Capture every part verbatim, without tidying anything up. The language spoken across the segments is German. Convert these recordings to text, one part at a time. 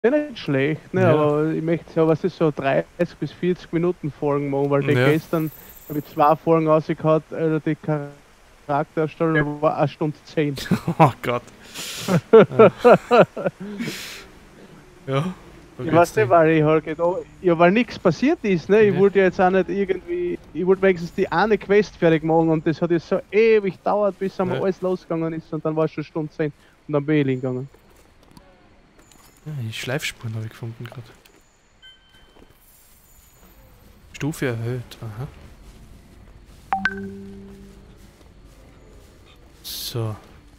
nicht schlecht, ne? Ja. Aber ich möchte ja, was ist so dreißig bis vierzig Minuten Folgen machen, weil die Ja. gestern habe ich zwei Folgen rausgehauen, also die Charaktererstellung war eine Stunde zehn. Oh Gott. Ja. Ja. Ich weiß nicht, weil ich halt gedacht, ja, weil nichts passiert ist, ne? Ich Ja. wollte jetzt auch nicht irgendwie, ich wollte wenigstens die eine Quest fertig machen und das hat jetzt so ewig gedauert, bis einmal Ja. alles losgegangen ist und dann war es schon Stunde zehn und dann bin ich hingegangen. Ja, die Schleifspuren habe ich gefunden gerade. Stufe erhöht, aha. So.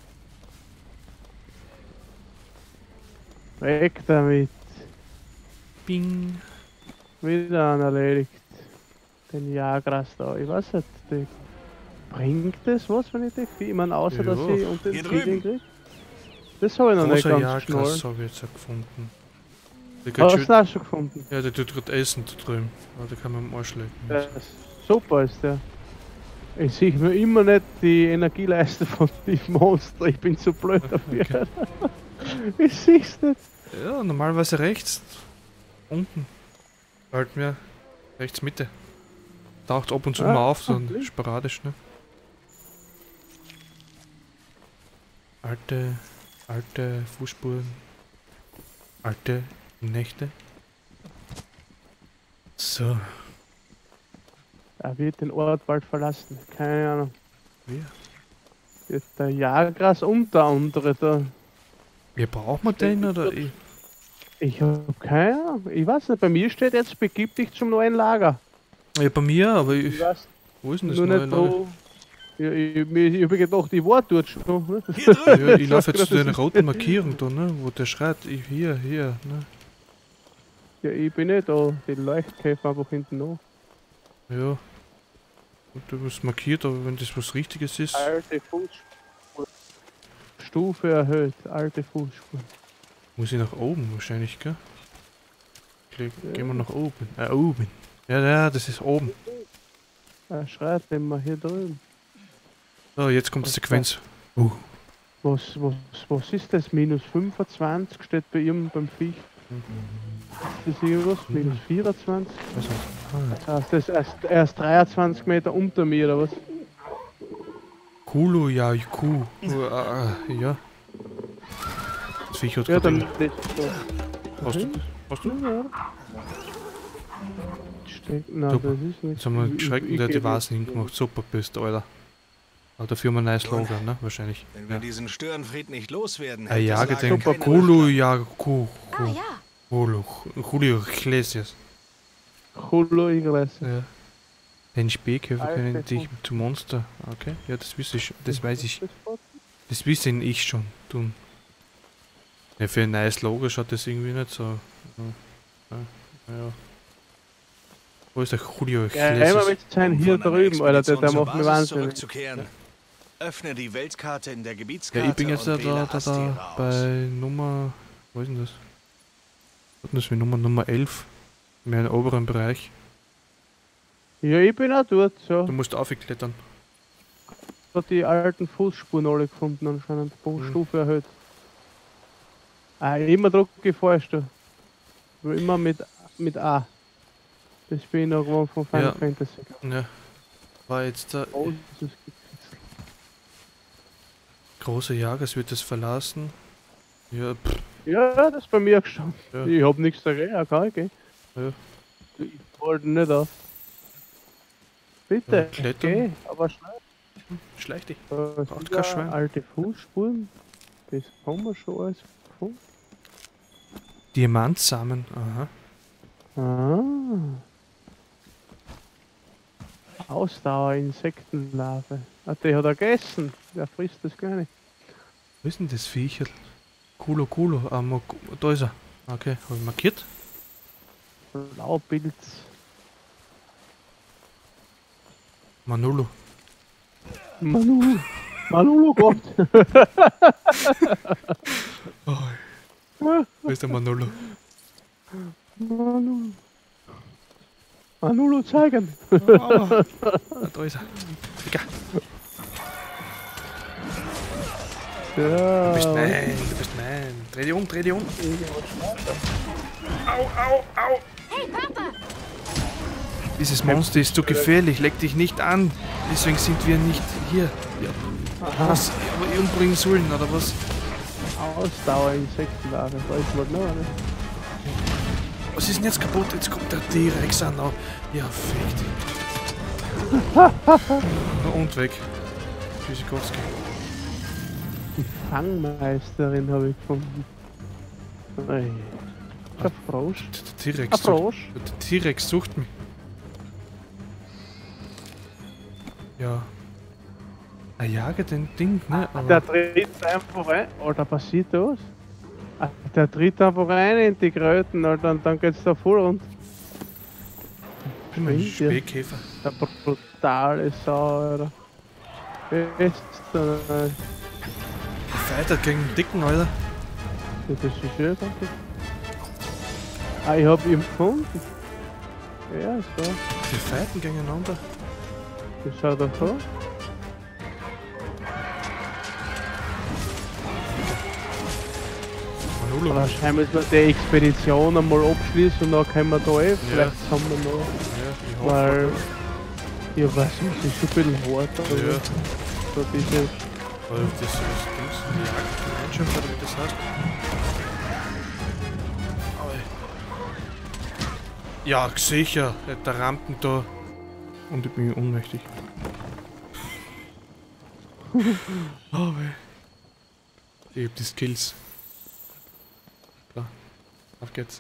Weg damit. Bing. Wieder einen erledigt. Den Jagras da. Ich weiß nicht, die bringt das was, wenn ich die Vieh? Ich meine, außer Ja. dass ich unter den Hier Feeling drüben. krieg? Das habe ich noch nicht Großer ganz Jagras geschnallt. habe ich jetzt auch gefunden. Der Hast geht du schön, ihn auch schon gefunden? ja, der tut gerade Essen da drüben. Aber da kann man am Arsch lecken. Der ist super ist der. Ich sehe mir immer nicht die Energieleiste von den Monster. Ich bin zu blöd dafür. Okay. Ich seh's nicht. Ja, normalerweise rechts. Unten. Halt mir. Rechts Mitte. Taucht ab und zu Ah, mal auf, so okay. sporadisch, ne? Alte, alte Fußspuren. Alte Nächte. So. Er wird den Ort bald verlassen. Keine Ahnung. Wir. Jetzt der Jagras und der andere da. Ja, braucht man den oder ich? Ich hab keine Ahnung. Ich weiß nicht, bei mir steht jetzt, begib dich zum neuen Lager. Ja, bei mir, aber Ich ich. weiß Wo ist denn das nur neue nicht, Lager? wo. Ja, ich ich, ich habe gedacht, ich war dort schon. Ne? Hier drüben. Ja, ich laufe jetzt Das zu der ist- roten Markierung da, ne? Wo der schreit, ich, hier, hier, ne? Ja, ich bin nicht da. Die Leuchtkäfer einfach hinten noch. Ja. Und du bist markiert, aber wenn das was Richtiges ist. Alte Fußspuren. Stufe erhöht. Alte Fußspuren. Muss ich nach oben wahrscheinlich, gell? Geh, Ja. Gehen wir nach oben. Äh, oben. Ja, ja, das ist oben. Er schreit immer hier drüben. So, jetzt kommt die Was Sequenz. Uh. Was, was, was ist das? Minus fünfundzwanzig steht bei ihm beim Viech. Ist das irgendwas? Minus vierundzwanzig? Was ist das? Ah, Das heißt, er ist, er ist dreiundzwanzig Meter unter mir, oder was? Kulu, ja, Kuh. Uh, ah, ja. Das Viech hat Ja, gerade dann irgendwie- ist so. Hast du das? Hast du? Ja. Steck, nein, Super. das ist nicht. Jetzt haben wir einen Schrecken, der hat die Vasen hingemacht. Super bist, Alter. Aber dafür haben wir ein neues Logo, ne? Wahrscheinlich. Wenn wir Ja. diesen Störenfried nicht loswerden, Ah, hält ja, das Lager gedenkt. keine Kulu, ja, Kuh. Ah ja, Kulu. Julio Iglesias. Julio Iglesias. Ja. Den Spähkäfer Alte können dich Kuh. zu Monster. Okay, ja, das weiß ich, das weiß ich. Das war- Das wissen ich schon tun. Ja, für ein neues Logo schaut das irgendwie nicht so. Ja, ja, ja. Wo ist der Julio Ja, immer Iglesias? mit seinem Um hier von einer drüben, Alter, der, der Expedition macht mich zur Basis wahnsinnig. zurückzukehren. Öffne die Weltkarte in der Ja, Gebietskarte ich bin jetzt da, und da, wähle da, da Astera aus. bei Nummer. Wo ist denn das? Was ist denn das für Nummer? Nummer elf. Mehr im oberen Bereich. Ja, ich bin auch dort, so. Du musst aufklettern. Hat die alten Fußspuren alle gefunden anscheinend. Mhm. Stufe erhöht. Ah, immer drucke falsch da. Aber immer mit, mit A. Das bin ich noch gewohnt von Final Ja. Fantasy. Ja. War jetzt der Oh, das ist große Jagers wird es verlassen. Ja, pff, ja, das ist bei mir gestanden. Ja. Ich hab nichts dagegen, okay, okay. Ja. Ich wollte nicht auf. Bitte, Ja, klettern. geh, aber schnell. schleich dich. Äh, Braucht sind kein da Schwein. alte Fußspuren. Das haben wir schon alles gefunden. Diamantsamen, aha. Ah. Ausdauer, Insektenlarve. Ah, die hat er gegessen. Wer frisst das gar nicht? Wo ist denn das Viecher? Kulo, Kulo, ah, Mo- da ist er. Okay, habe ich markiert. Blaupilz. Manolo. Manu. Manolo kommt. Oh, wo ist der Manolo? Manolo. Manolo zeigen. Oh, ah, da ist er. Digga. Ja. Du bist mein, du bist mein. Dreh dich um, dreh dich um. Au, au, au. Hey, Papa! Dieses Monster ist zu gefährlich, leg dich nicht an. Deswegen sind wir nicht hier. Ja. Was? Aber umbringen sollen, oder was? Ausdauer-Insektenware, weiß man noch nicht. Was ist denn jetzt kaputt? Jetzt kommt der T-Rex an. Oh. Ja, fick dich. Und weg. Tschüssikowski. Die Fangmeisterin habe ich gefunden. Ey. Der Frosch. Der T-Rex Ein sucht, Frosch? der T-Rex sucht mich. Ja. Er jagt den Ding, ne? Aber Der tritt einfach rein. Alter, passiert was? Ah, der tritt einfach rein in die Kröten, Alter, und dann geht's da voll rund. ich bin ein Schwingt ja. Spähkäfer. Der brutale Sau, Alter. Ist da, Der fightet gegen den Dicken, Alter. das ist schön, danke. Ah, ich hab ihn gefunden. Ja, so. Die fighten gegeneinander. Das schaut doch so. Manolo. Wahrscheinlich müssen wir die Expedition einmal abschließen und dann können wir da eh. Vielleicht haben wir noch. Ja, ich hoffe. Weil. Ja, weiß nicht, es ist schon ein bisschen hart. Aber Ja. so dieses. Weil das ist das Dings, die Jagdgemeinschaft, oder wie das heißt. Aber ja, sicher, der Rampen da. Und ich bin ohnmächtig. Oh, weh. Ich hab die Skills. Klar. Auf geht's.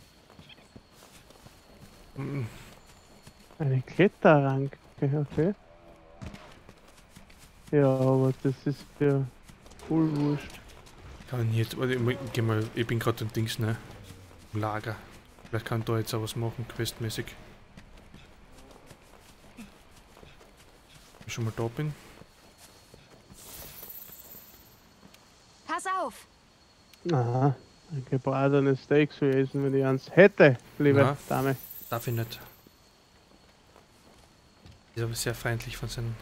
Mm, Eine Kletterranke, okay. Ja, aber das ist ja voll wurscht. Kann ich jetzt, warte, ich, geh mal, ich bin gerade im Dings, ne? Im Lager. Vielleicht kann ich da jetzt auch was machen, questmäßig. Wenn ich schon mal da bin. Pass auf! Aha, ein gebratenes Steak zu essen, wenn ich eins hätte, liebe Na. Dame. Darf ich nicht. Ist aber sehr feindlich von seinen.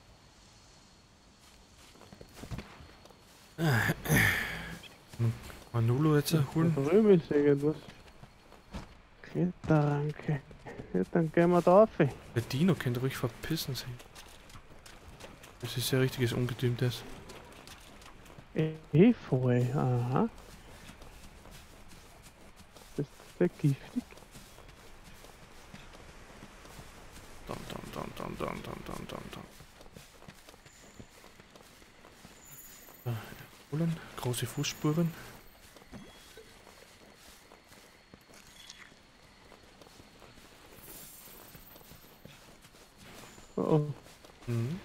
Manolo jetzt Da holen. drüben ist irgendwas. Kletterranke. Ja, dann gehen wir da rauf. Der Dino könnte ruhig verpissen sich. Das ist ja richtiges Ungetüm, das. Efeu, aha. Das ist der giftig. Dam, dam, dam, dam, dam, dam, dam, dam, dam. So, holen. Große Fußspuren. Oh, oh. Mhm.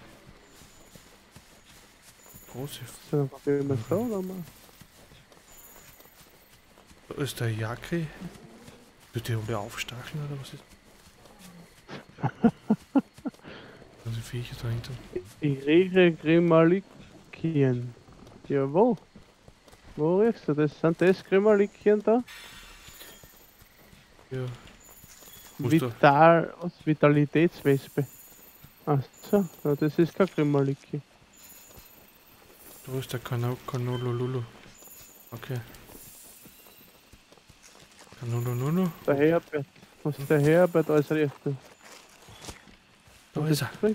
Große. Dann probieren wir es da nochmal. Da ist der Jacke. Tut die alle aufstacheln oder was ist? Also Viecher da hinten. Ich rieche Grimalikien. Ja, wo? Wo riechst du das? Sind das Grimalikien da? Ja. Musst du- Vital, was? Vitalitätswespe. Ach so, ja, das ist kein Grimaliki. Da ist der Kano Kanololulu. Okay. Kanololulu. Der Herbert. Was ist der Herbert als Rechter? Da ist er. er.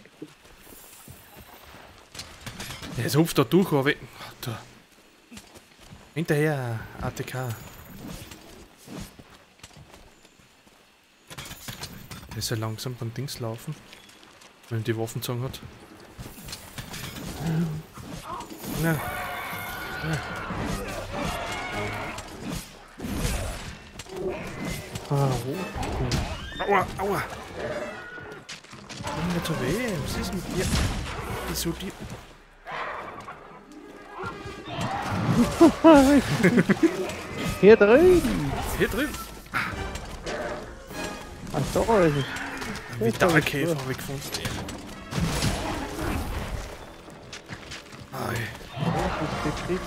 Jetzt hupft er durch, aber. Da. Hinterher, A T K. Der ist ja langsam beim Dings laufen. Wenn er die Waffen gezogen hat. Ja. Ja. Ah, Aua, aua. Komm nicht so weh. Was ist mit dir? Wieso die. hier drüben! Hier drüben. Ach, da ist es. Ein Vitalkäfer habe ich gefunden. Ei. Das ist gekriegt.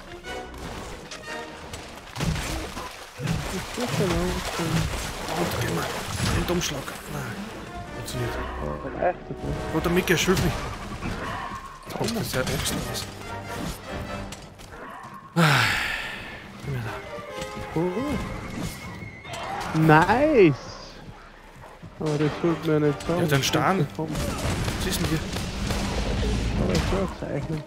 Das ist schon Und geh mal. Den Dummschlag. Nein. Funktioniert. auch. Oh, der Mickey, hilf mich. Jetzt kommt das ja Obst raus. Oh. Nice! Aber das sollte mir ja nicht sagen. Ja, den Stern. Kommt. Was ist denn hier? Aber das war ein Zeichen.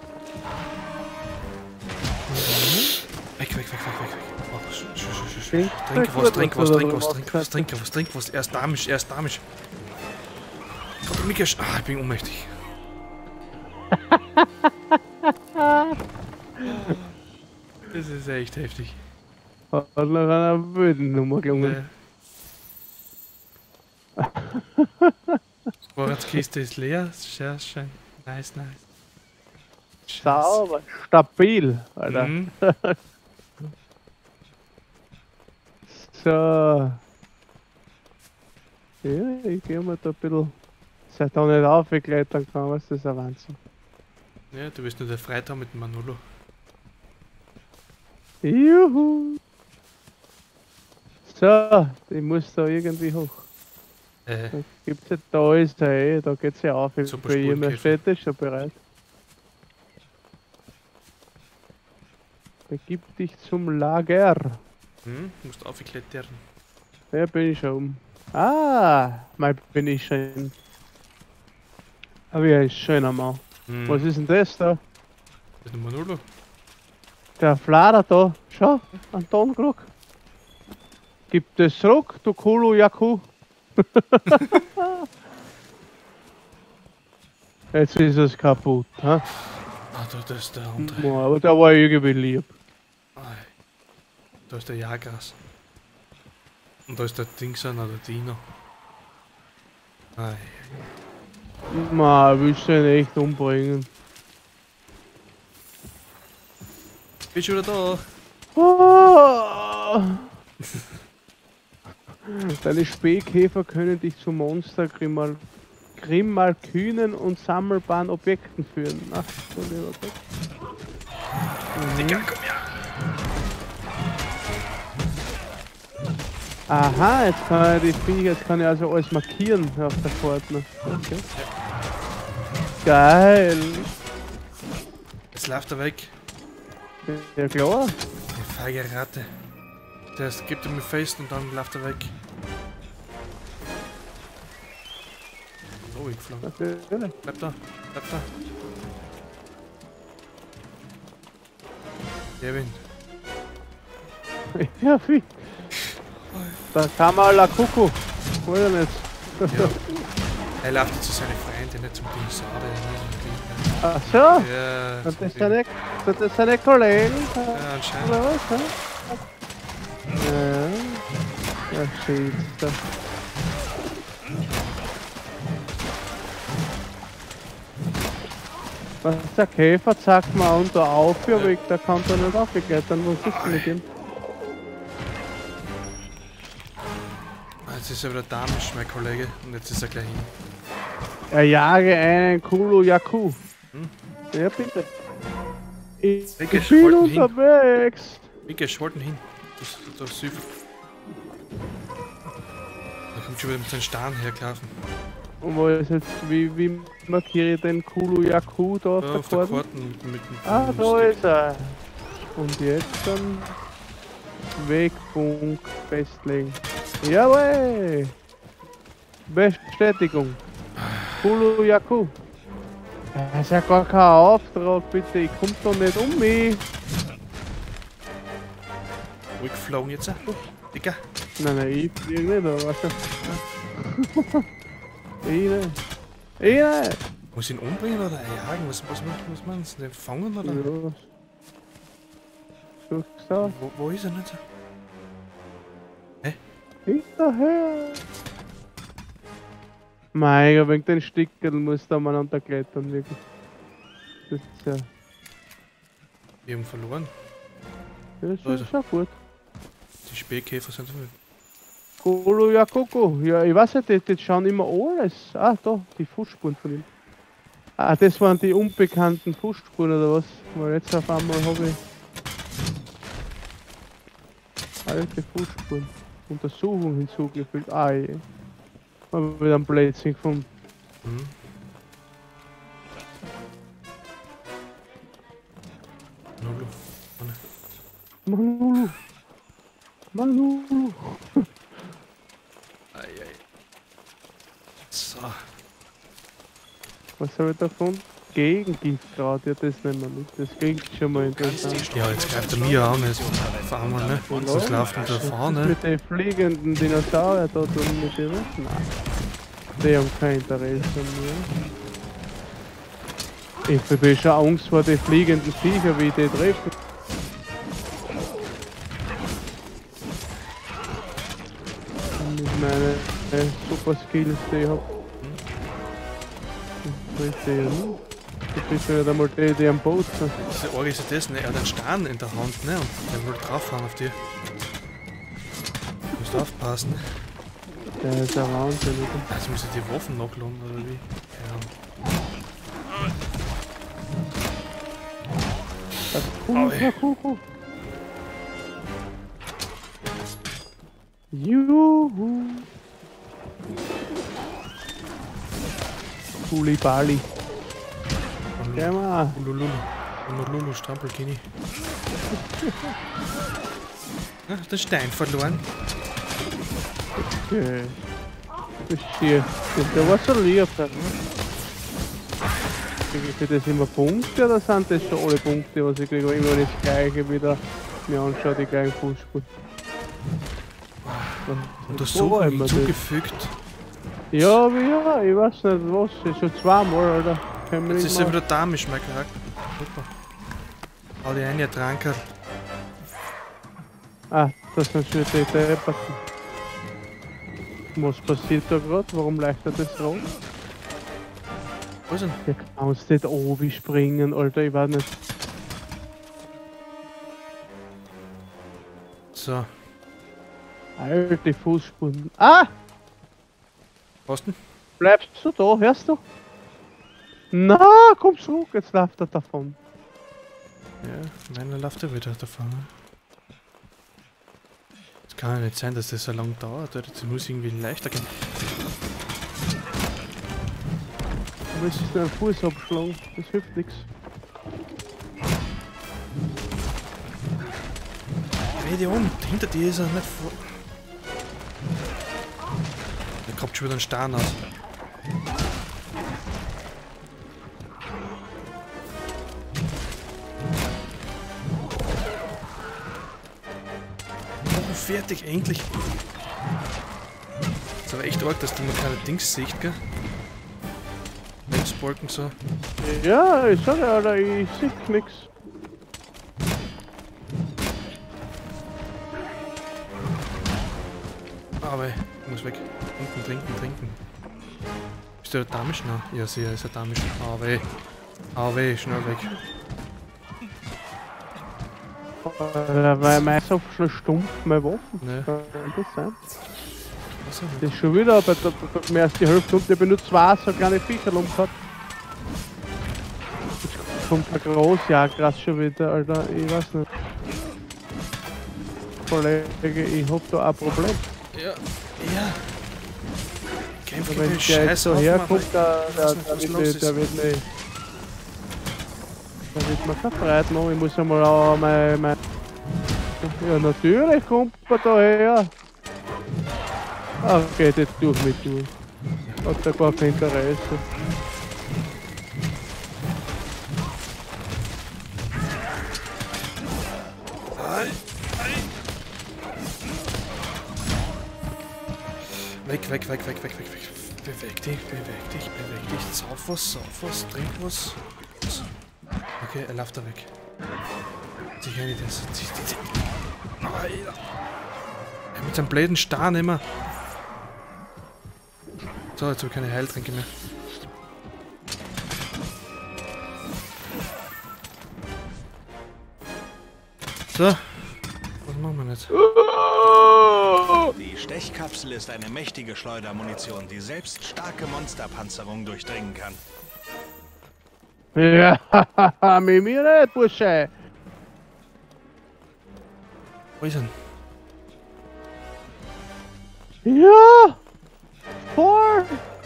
Weg, weg, weg, weg, weg, weg. Oh, sch, sch, sch, sch, sch. Trink Trink was, was, trink was, was, was, trink was, was, trink was, trink was, trink was. Er ist damisch, er ist damisch. Gott, Mika, ah, ich bin ohnmächtig. Das ist echt heftig. Hat nach einer wilden Nummer gelungen. Äh. Vorratskiste ist leer. Sehr schön. Nice, nice. Scheiße. Sauber, stabil, Alter. Mhm. So. Ja, ich geh mal da ein bisschen. Seit da nicht aufgeklettern kann, was das ist ein Wahnsinn. Ja, du bist nur der Freitag mit dem Manolo. Juhu! So, ich muss da irgendwie hoch. Äh, Da gibt's ja, da ist er eh, da geht's ja auf. Super Für ihn, der Spurenkäfer. steht ist schon bereit. Begib dich zum Lager. hm, musst aufgeklettert. Ja, bin ich schon um. Ah, mal bin ich schon. Aber ja, ist schön einmal. Hm. Was ist denn das da? Das ist der Manolo. Der Flader da. Schau, Anton Gluck. Gib das zurück, du Kulu Yaku. Jetzt ist es kaputt, ha? Ah, da, das ist der andere. Ja, aber der war irgendwie lieb. Ei. Da ist der Jagras. Und da ist der Dingsan oder der Dino. Ei. Ma, willst du ihn echt umbringen? Bist du wieder da? Oh! Deine Spähkäfer können dich zu Monster Grimmal, Grimmalkühnen und sammelbaren Objekten führen. Ach, so lieber Gott. Digga, komm her! Aha, jetzt kann ich die Viecher, jetzt kann ich also alles markieren auf der Karte. Okay. Geil! Jetzt läuft er weg. Ja klar. Die feige Ratte. Der ist- gibt er mir fest und dann läuft er weg. Oh, ich geflogen. Natürlich. Bleib da, bleib da. Kevin. Ja, wie? Da kann man la Kuckuck. Oder nicht? Ja. Er läuft jetzt zu seiner Freundin, nicht zum Dinosauer. Ach so? Ja, Sind zum das seine, sind das seine Kollegen? ja, anscheinend. Oder was? hä? Ja. Ja, shit. Da. Was ist der Käfer? Sagt mal unter auf, ja, Ja. weg, da kann er nicht aufgeklettern. Was ist denn mit ihm? Ah, jetzt ist er wieder damisch, mein Kollege. Und jetzt ist er gleich hin. Er jage einen Kulu Yaku. Hm? Ja, bitte. Ich, Weg, ich ich bin wollte ihn hin. unterwegs. Mika, schalt ihn hin. Das, das ist süß. Da kommt schon wieder mit seinem Stern hergelaufen. Und wo ist jetzt, wie, wie markiere ich den Kulu Yaku da auf Ja, der auf der Karte? Karte mit, mit dem Ah, da Stick. ist er. Und jetzt dann Wegpunkt festlegen. Jawohl! Bestätigung. Kulu Yaku. Das ist ja gar kein Auftrag, bitte. Ich komm doch nicht um mich. Wo ich geflogen jetzt? ah? Digga. Nein, nein, ich flieg nicht, aber warte. Ich nicht. Ich nicht. Muss ich ihn umbringen oder jagen? Was, was, was meinst du? Den fangen oder? Ja. Suchst du? Wo, wo ist er nicht? Hinterher! Mein Gott, wegen den Stickeln muss da mal unterklettern, wirklich. Das ist ja. Wir haben verloren. Das Da ist ist schon gut. Die Spähkäfer sind so. Kulu ja Koko. Ja, ich weiß nicht, die, die schauen immer alles. Ah, da, die Fußspuren von ihm. Ah, das waren die unbekannten Fußspuren oder was? Weil jetzt auf einmal habe ich. Alte Fußspuren. Untersuchung hinzugefügt. Ah, je. Haben wir wieder ein Blödsinn gefunden. Mhm. Nolo. Vorne. Manulu. Manu. Ei, ei. So. Was habe ich davon? Gegengift gerade, ja das nehmen wir mit. Das klingt schon mal Kannst die interessant. Ja, jetzt greift er mir an, jetzt fahren wir, ne? Was läuft denn da Was ist vorne? mit den fliegenden Dinosaurier da und mit den Waffen? Nein. Die haben kein Interesse an mir. Ich habe schon Angst vor den fliegenden Viecher, wie die treffen. Mit meinen äh, super Skills, die ich habe. Das trifft die ja nicht. Das bist ja nicht einmal die, die am Boot sind. Diese Org ist ja das, ne? Er hat einen Stein in der Hand, ne? Und der will draufhauen auf dir. Du musst aufpassen, ne? Der ist ja Wahnsinn, oder? Jetzt muss ich die Waffen nachladen, oder wie? Ja. Das cool, Au, ja, cool, cool. Juhu. Kulibali. Geh mal. Ulululu. Ulululu, Strampelkini. Ah, den Stein verloren. Okay. Das ist hier. Der war so lieb. Kriege ich für das immer Punkte oder sind das schon alle Punkte, was ich kriege? Aber immer das gleiche wieder mir anschaue, die gleichen Fußspuren. Untersuchung hinzugefügt. Ja, aber ja, ich weiß nicht was. Ist schon zweimal, Alter. Können wir Jetzt nicht ist er machen. wieder damisch, mein Charakter. Super. Hau die eine Tranker. Ah, das sind schon die Telepathie. Was passiert da gerade? Warum leichtet das raus? Wo ist denn? Du kannst nicht oben springen, Alter, ich weiß nicht. So. Alte Fußspuren. Ah! Was denn? Bleibst du da? Hörst du? Na, komm zurück, jetzt läuft er davon. Ja, meiner läuft ja wieder davon. Es kann ja nicht sein, dass das so lange dauert. Alter. Das muss irgendwie leichter gehen. Du musst deinen Fuß abschlagen, das hilft nichts. Dreh dich um, hinter dir ist er nicht vor. Der kommt schon wieder einen Stein aus. Oh, fertig, endlich. Ist aber echt arg, dass du noch keine Dings siehst, gell? Lebensbalken so. Ja, ich sag ja, Alter, ich sehe nix. Aber ich muss weg. Trinken, trinken, trinken. Bist du der Damisch? Nein. Ja, sie ist ein Damisch. Aber ey. Aber ey, schnell weg. Alter, weil mein so schnell stumpf, meine Waffen. Ne, Kann das sein? was Das ist schon wieder bei der, bei der mehr als die Hälfte und ich habe nur zwei so kleine Viecher umgehabt. Jetzt kommt ein Großjagdgras schon wieder, Alter, ich weiß nicht. Kollege, ich hab da ein Problem. Ja, ja. Kämpf Wenn gegen den der jetzt Scheiß so Haufen, herkommt, aber der, weiß der, nicht, der, was wird los nicht, ist. der wird nicht. Da wird mir keine Freude machen, ich muss einmal auch mein, mein... Ja, natürlich kommt er da her. Ach, geht jetzt durch mit durch. Hat er gar kein Interesse. Weg, weg, weg, weg, weg, weg, weg. Beweg dich, beweg dich, beweg dich. Sauf was, sauf was, trink was. Okay, er läuft da weg. Sicher nicht das. Alter. Ja, mit seinem blöden Stein immer. So, jetzt habe ich keine Heiltränke mehr. So. Was machen wir jetzt? Die Stechkapsel ist eine mächtige Schleudermunition, die selbst starke Monsterpanzerung durchdringen kann. Ja, mit mir nicht, Bursche. Wo ist er? Ja! Voll!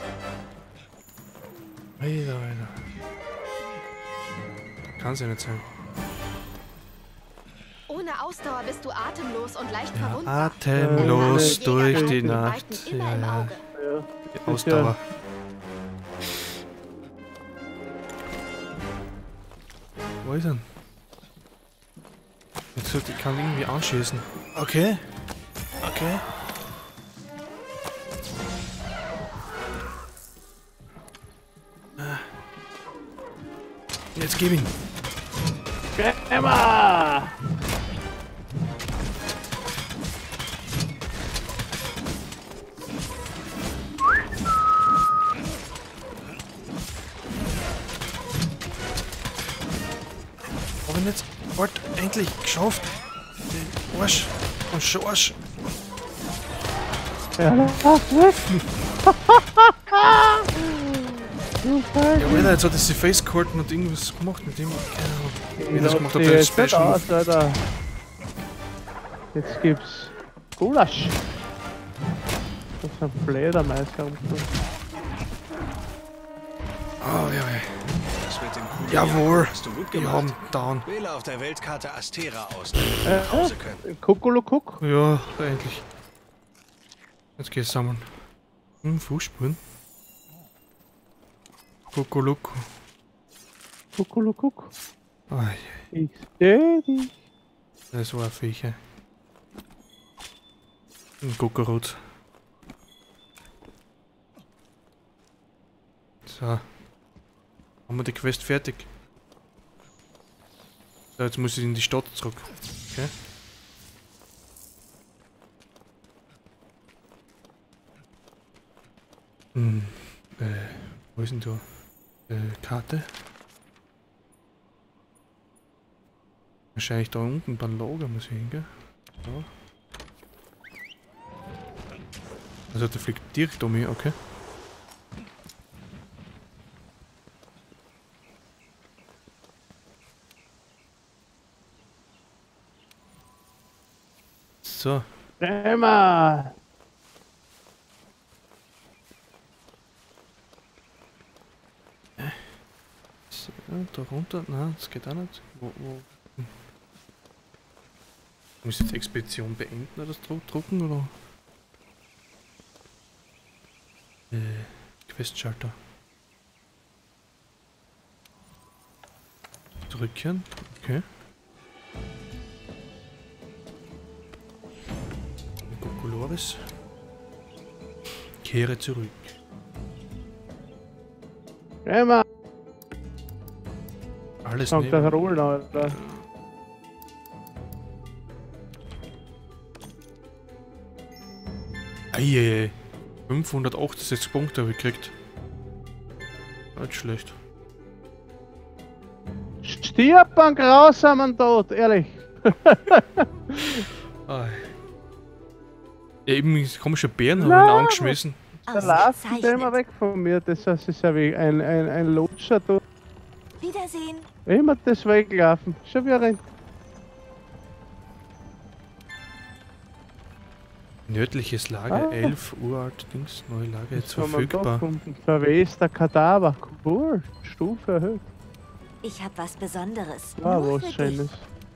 Alter, Alter. Kann's ja nicht sein. Ohne weniger Ausdauer bist du atemlos und leicht Ja, verwundbar. atemlos Äh, durch Jäger die behalten Nacht. Weiten immer Ja, im ja. Auge. Ja. Die ist Ausdauer. Wo ist er? Jetzt sollte ich kann irgendwie anschießen. Okay. Okay. Ah. Jetzt gib ihn. Emma! Hab ich jetzt bald endlich geschafft. Den Arsch und Schorsch. Ja, lass weg! Du Ja, Alter, jetzt hat er sich face gehalten und irgendwas gemacht mit dem. Keine Ahnung. Wie das gemacht hat, die der jetzt nicht Special aus, Move. Alter. Jetzt gibt's Gulasch. Das ist ein Fledermeister. Oh, ja, ja. Das wird dem Kuh Jawohl. Hast du gut Wir gemacht. haben down. Wähle auf der Weltkarte Astera aus, damit wir Äh, nach Hause können. Kuckuckuck. Ja, endlich. Jetzt geht's sammeln. Hm, Fußspuren. Kukuluk. Kuckuckuck. Oh, Ich seh dich. das war ein Viecher. Ein Kuckerut. So. Haben wir die Quest fertig. So, jetzt muss ich in die Stadt zurück. Okay. Hm. Äh, wo ist denn da? Äh, Karte? Wahrscheinlich da unten beim Lager muss ich hingehen. So. Also der fliegt direkt um mich, okay. So. Emma! So, da runter. Nein, das geht auch nicht. Wo, wo? Hm. Muss ich jetzt Expedition beenden oder das dru drucken oder? Äh, Questschalter. Zurückkehren. Okay. Kokolores. Kehre zurück. Emma! Alles Kommt das nehmen. Rollen, Alter. Eieiei. fünfhundertachtundsechzig Punkte habe ich gekriegt. Nicht schlecht. Stirb an grausamen Tod, ehrlich. Ah. Ja, eben diese komischen Bären haben ihn Nein. angeschmissen. Der Larven immer weg von mir, das heißt, es ist ja wie ein, ein, ein Lutscher, du. Wiedersehen. Immer das weglaufen. Schon wieder ein Nördliches Lager, Ah. elf uralt Dings, neue Lager jetzt verfügbar. Verwester Kadaver. Cool. Stufe erhöht. Ich hab was Besonderes. Ah, Nur was für Schönes.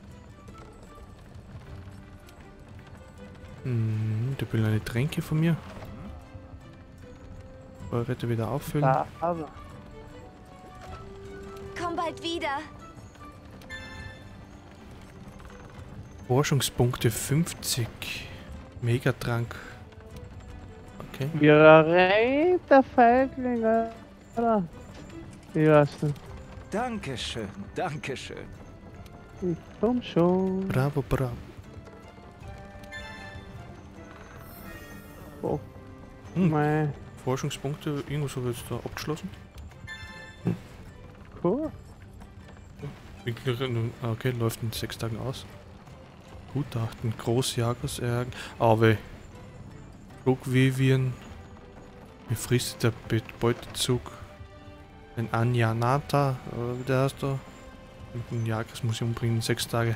Hm, der will eine Tränke von mir. Vorräte wieder auffüllen. Kadaver. dich. Komm bald wieder. Forschungspunkte fünfzig. Megatrank. Okay. Wie ein reiter Feigling, Alter. Ich weiß nicht. Dankeschön, Dankeschön. Ich komm schon. Bravo, bravo. Oh, Hm. mein. Forschungspunkte, irgendwas habe ich jetzt da abgeschlossen. Cool. Ah, okay, läuft in sechs Tagen aus. Gutachten, Großjagdsergen, aber Flugvivien, befristeter Be Beutezug, ein Anjanata, äh, wie der heißt da? Ein Jagers muss ich umbringen, sechs Tage.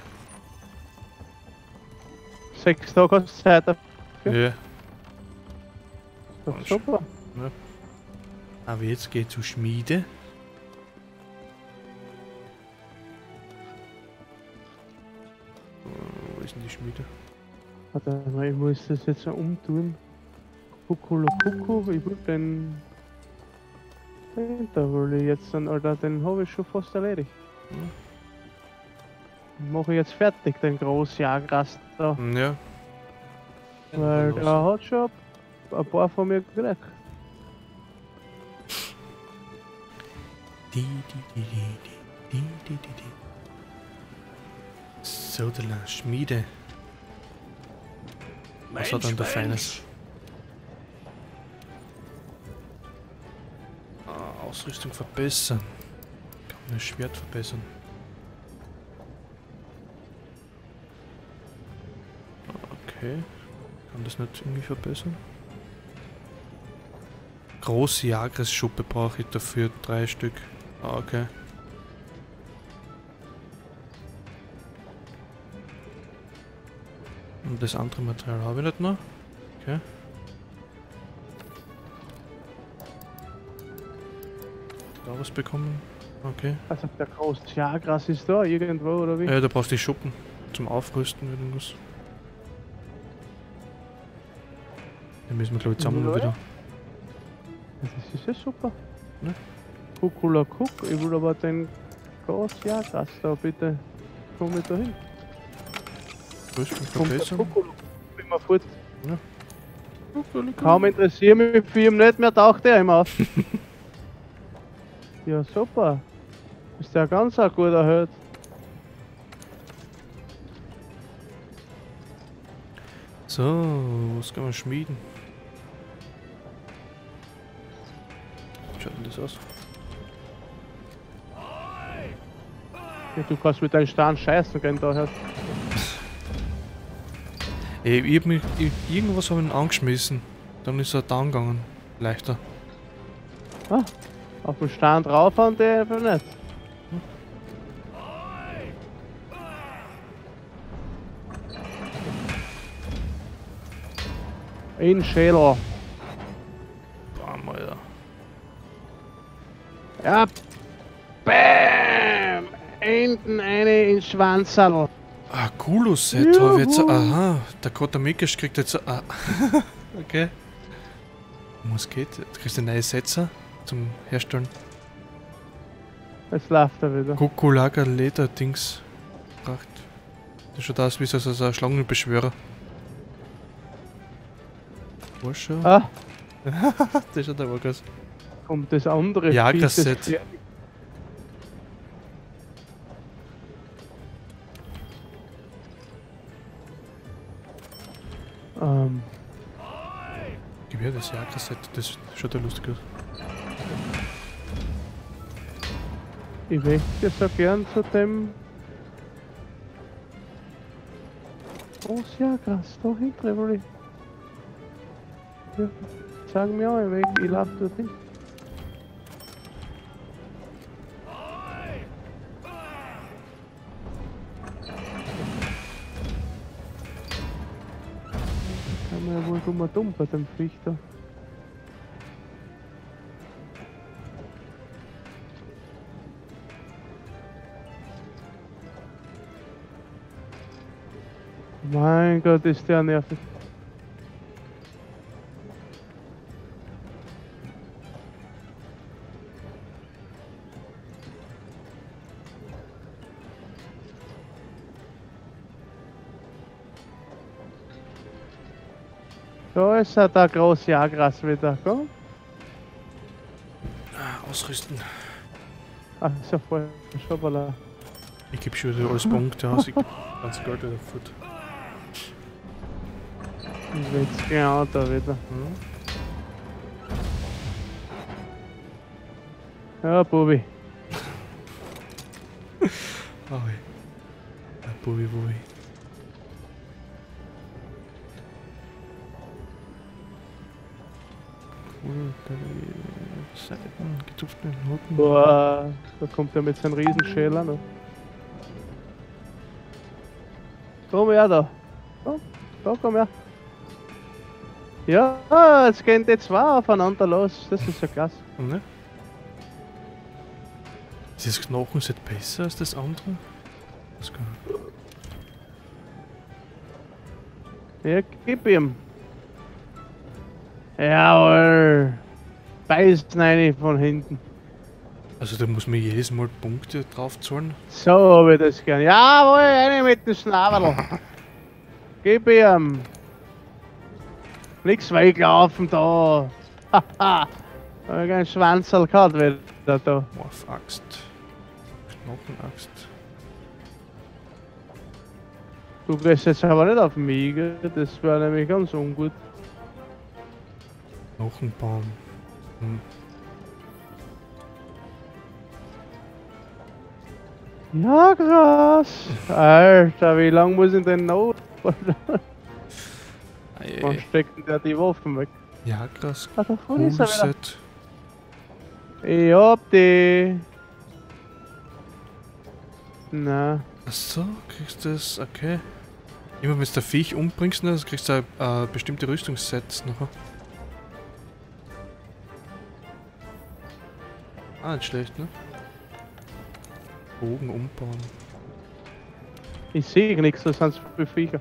Sechs Tage hast du Zeit. Ja. Ja. Doch Ganz super. Aber jetzt geht zur Schmiede. Wo ist denn die Schmiede? Warte mal, ich muss das jetzt noch umtun. Kukula Kuku, ich will den. Den da will ich jetzt dann, Alter, den habe ich schon fast erledigt. Hm. Mache ich jetzt fertig, den Großjagrast da. Hm, ja. Weil los. der hat schon ein paar von mir gekriegt. Die, die, die, die, die, die, die, die. So, der Schmiede. Was hat dann der Feines? Ah, Ausrüstung verbessern. Kann man das Schwert verbessern. Okay. Kann das nicht irgendwie verbessern? Große Jagdsschuppe brauche ich dafür. Drei Stück. Ah, okay. Und das andere Material habe ich nicht noch. Okay. Da was bekommen. Okay. Also der Großjagrast ist da irgendwo, oder wie? Ja, da brauchst du die Schuppen zum Aufrüsten oder irgendwas. Den müssen wir glaube ich zusammen Ja. wieder. Das ist ja super. Ne? Kukula Kuk, ich will aber den Großjagrast da bitte. Komm mit da hin. Rüstung Kommt der verbessern. Kukula Kuk immer fort. Ja. Kaum interessiert mich für ihn nicht mehr, taucht er immer auf. Ja, super. Ist der ganz ein guter Held. So, was kann man schmieden? Wie schaut denn das aus? Ja, du kannst mit deinem Stein scheißen gehen daher. Ey, ich hab mich, ich, irgendwas habe ich ihn angeschmissen. Dann ist er down gegangen. Leichter. Ah, auf dem Stein drauf und der einfach nicht. Ein Schädel. Bam, Alter. Ja. Bäm! Hinten eine ins Schwanzerl. Ah, Gulu-Set habe ich jetzt. Juhu. Aha, der Kotamikis kriegt jetzt. Ah. Okay. Was geht? Du kriegst einen neuen Setzer zum Herstellen. Jetzt läuft er wieder. Kukulaga Leder-Dings. Pracht. Das schaut aus wie so, so, so ein Schlangenbeschwörer. Warschau. Ah, Das schaut aber krass. kommt das andere. Ja, Vieh, das das Set. Pferd. Ähm, Gib her das Jagdset, das schaut ja lustig aus. ich möchte so gern zu dem Großjagrast da hinten, weil ich. Ja, sag mir auch, ich, ich lauf dorthin. Kann man ja wohl dummer dumm bei dem Viech da. Mein Gott, ist der nervig. Da ist er, der große Jagras wieder, komm. Ah, ausrüsten. Ach, ist ja voll. Schobala. Ich gebe schon wieder alles Punkte aus. Ich ganz Geld wieder fort. Jetzt genau da wieder. Hm? Ja, Bubi. Oh, ey. Ah, Bubi, Bubi. Cool, da die Seiten, getupfte Noten. Boah, da kommt er mit seinem Riesenschäler noch. Komm her da. Komm, da komm her. Ja, jetzt gehen die zwei aufeinander los. Das ist ja klasse. Ne? Ist das Knochenset besser als das andere? Das kann... Ja, gib ihm. Jawohl. Beißen rein von hinten. Also da muss man jedes Mal Punkte drauf zahlen. So habe ich das gern. Jawohl, rein mit dem Schnabel. Gib ihm. Nix weglaufen da. Haha. Hab ich einen Schwanzerl gehabt wieder da. Morph-Axt. Knochenaxt. Du gehst jetzt aber nicht auf mich, gell? Das wäre nämlich ganz ungut. Knochenbaum. Hm. Ja, krass. Alter, wie lang muss ich denn noch? Wann steckt denn der die Waffen weg? Ja, krass. Ah, da vorne ist er wieder. Set. Ich hab die. Na. Achso, kriegst du das, okay. Immer wenn du das Viech umbringst, ne, das kriegst du äh, bestimmte Rüstungssets nachher. Ah, nicht schlecht, ne? Bogen umbauen. Ich sehe nichts, das sind so viele Viecher.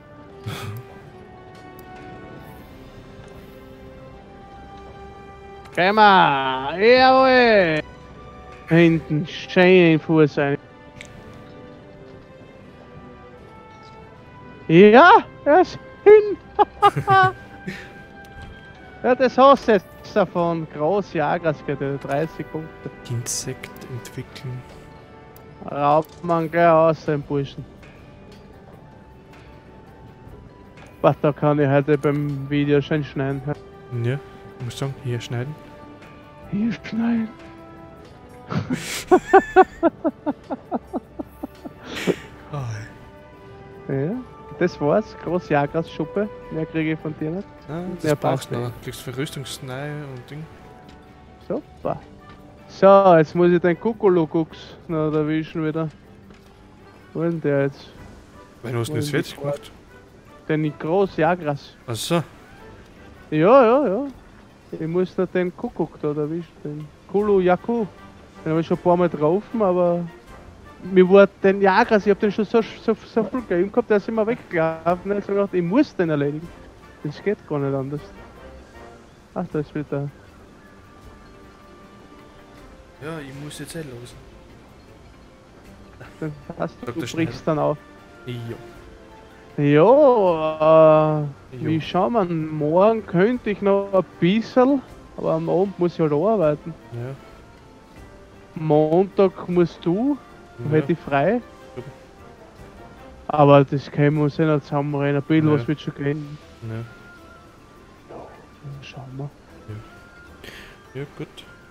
Geh mal! Jawohl! Hinten, schön in den Fuß rein. Ja, er ist hin! Ja, das hast du jetzt davon. Groß, ja, gerade dreißig Punkte. Insekt entwickeln. Raubt man gleich aus, den Burschen. Was, da kann ich heute beim Video schon schneiden. Ja, ich muss sagen, hier schneiden. Hier schneiden. Oh. Ja, das war's. Große Jagras-Schuppe. Mehr kriege ich von dir nicht. Ah, das Ja, brauchst passt du noch. Kriegst für Rüstungsnei und Ding. Super. So, jetzt muss ich den Kukulukux noch erwischen wieder. Wo ist denn der jetzt? Weil du hast Wo nicht ist fertig die gemacht. Den Groß Jagras. Achso. Ja, ja, ja. Ich muss da den Kuckuck da erwischen. Den Kulu Yaku. Den habe ich schon ein paar Mal drauf, aber mir war den Jagras, ich hab den schon so, so, so viel gegeben gehabt, der ist immer weggelaufen. Ich hab gedacht, ich muss den erledigen. Das geht gar nicht anders. Ach, da ist wieder. Ja, ich muss jetzt eh los. Dann hast du, Sag du das brichst schnell. dann auf. Ja. Ja, äh, Jo. wie schauen wir? Morgen könnte ich noch ein bisschen, aber am Abend muss ich halt arbeiten. Ja. Montag musst du, Ja. hätte ich frei. Super. Aber das können wir uns ja noch zusammenrennen. Ein bisschen Ja. was wird schon gehen. Ja. Schauen wir. Ja, gut.